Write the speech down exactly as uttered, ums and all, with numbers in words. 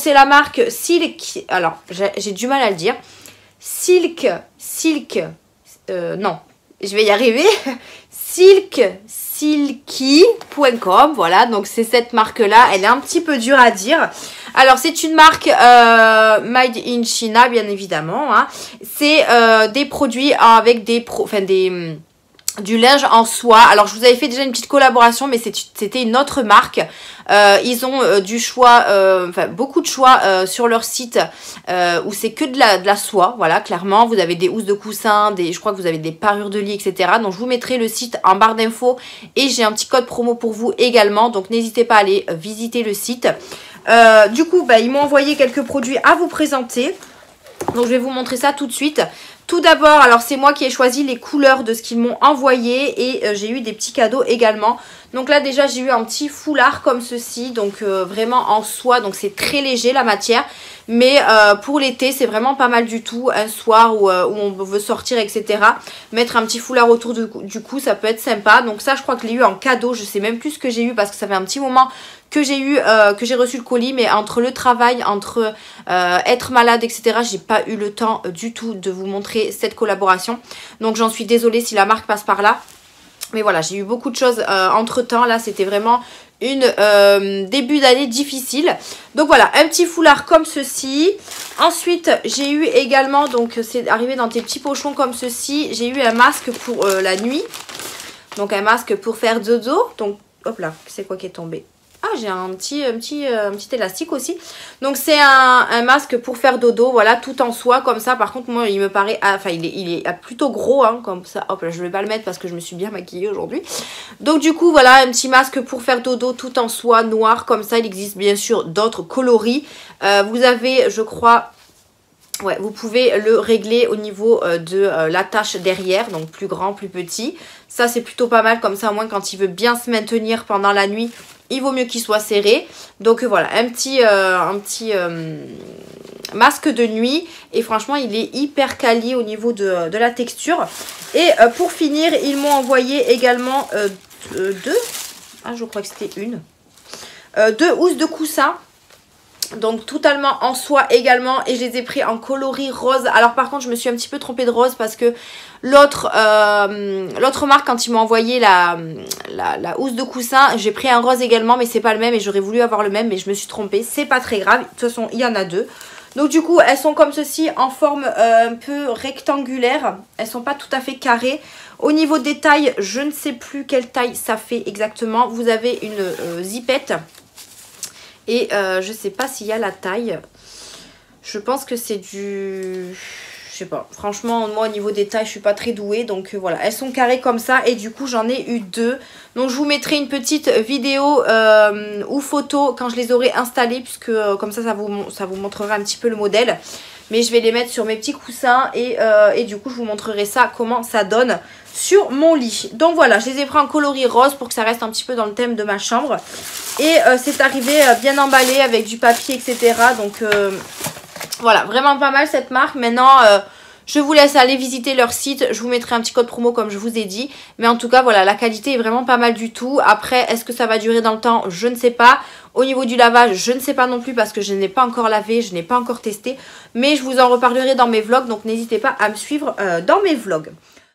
c'est la marque Silk. Alors, j'ai du mal à le dire. Silk, Silk, euh, non, je vais y arriver. Silk, silky point com, voilà, donc c'est cette marque-là. Elle est un petit peu dure à dire. Alors, c'est une marque euh, Made in China, bien évidemment. Hein. C'est euh, des produits avec des... Pro, enfin, des du linge en soie. Alors je vous avais fait déjà une petite collaboration, mais c'était une autre marque. Euh, ils ont euh, du choix, euh, enfin beaucoup de choix euh, sur leur site euh, où c'est que de la, de la soie. Voilà, clairement, vous avez des housses de coussin, des, je crois que vous avez des parures de lit, et cetera. Donc je vous mettrai le site en barre d'infos et j'ai un petit code promo pour vous également. Donc n'hésitez pas à aller visiter le site. Euh, du coup, bah, ils m'ont envoyé quelques produits à vous présenter. Donc je vais vous montrer ça tout de suite. Tout d'abord, alors c'est moi qui ai choisi les couleurs de ce qu'ils m'ont envoyé et euh, j'ai eu des petits cadeaux également. Donc là déjà j'ai eu un petit foulard comme ceci, donc euh, vraiment en soie, donc c'est très léger la matière. Mais euh, pour l'été c'est vraiment pas mal du tout, un soir où, euh, où on veut sortir et cetera. Mettre un petit foulard autour de, du cou, ça peut être sympa. Donc ça je crois que je l'ai eu en cadeau, je sais même plus ce que j'ai eu parce que ça fait un petit moment que j'ai eu, euh, que j'ai reçu le colis. Mais entre le travail, entre euh, être malade et cetera, j'ai pas eu le temps du tout de vous montrer cette collaboration. Donc j'en suis désolée si la marque passe par là. Mais voilà, j'ai eu beaucoup de choses euh, entre temps. Là, c'était vraiment une euh, début d'année difficile. Donc voilà, un petit foulard comme ceci. Ensuite, j'ai eu également, donc c'est arrivé dans des petits pochons comme ceci. J'ai eu un masque pour euh, la nuit. Donc un masque pour faire dodo. Donc, hop là, c'est quoi qui est tombé? Ah, j'ai un petit, un, petit, euh, un petit élastique aussi. Donc c'est un, un masque pour faire dodo, voilà, tout en soie comme ça. Par contre, moi, il me paraît... Ah, enfin, il est, il est plutôt gros, hein, comme ça. Hop là, je vais pas le mettre parce que je me suis bien maquillée aujourd'hui. Donc du coup, voilà, un petit masque pour faire dodo tout en soie, noir, comme ça. Il existe bien sûr d'autres coloris. Euh, vous avez, je crois... Ouais, vous pouvez le régler au niveau euh, de euh, l'attache derrière, donc plus grand, plus petit. Ça, c'est plutôt pas mal, comme ça, au moins, quand il veut bien se maintenir pendant la nuit, il vaut mieux qu'il soit serré. Donc, euh, voilà, un petit, euh, un petit euh, masque de nuit. Et franchement, il est hyper quali au niveau de, de la texture. Et euh, pour finir, ils m'ont envoyé également euh, deux. Ah, je crois que c'était une. Euh, deux housses de coussin. Donc totalement en soie également et je les ai pris en coloris rose. Alors par contre je me suis un petit peu trompée de rose parce que l'autre euh, l'autre marque quand ils m'ont envoyé la, la, la housse de coussin, j'ai pris un rose également mais c'est pas le même et j'aurais voulu avoir le même mais je me suis trompée. C'est pas très grave, de toute façon il y en a deux. Donc du coup elles sont comme ceci en forme euh, un peu rectangulaire. Elles sont pas tout à fait carrées. Au niveau des tailles, je ne sais plus quelle taille ça fait exactement. Vous avez une euh, zipette. Et euh, je sais pas s'il y a la taille. Je pense que c'est du... Je sais pas. Franchement, moi au niveau des tailles, je suis pas très douée. Donc euh, voilà, elles sont carrées comme ça. Et du coup, j'en ai eu deux. Donc je vous mettrai une petite vidéo euh, ou photo quand je les aurai installées. Puisque euh, comme ça, ça vous, ça vous montrera un petit peu le modèle. Mais je vais les mettre sur mes petits coussins. Et, euh, et du coup, je vous montrerai ça, comment ça donne sur mon lit. Donc voilà, je les ai pris en coloris rose pour que ça reste un petit peu dans le thème de ma chambre. Et euh, c'est arrivé euh, bien emballé avec du papier, et cetera. Donc euh, voilà, vraiment pas mal cette marque. Maintenant, euh, je vous laisse aller visiter leur site. Je vous mettrai un petit code promo comme je vous ai dit. Mais en tout cas, voilà, la qualité est vraiment pas mal du tout. Après, est-ce que ça va durer dans le temps? Je ne sais pas. Au niveau du lavage, je ne sais pas non plus parce que je n'ai pas encore lavé, je n'ai pas encore testé. Mais je vous en reparlerai dans mes vlogs, donc n'hésitez pas à me suivre euh, dans mes vlogs.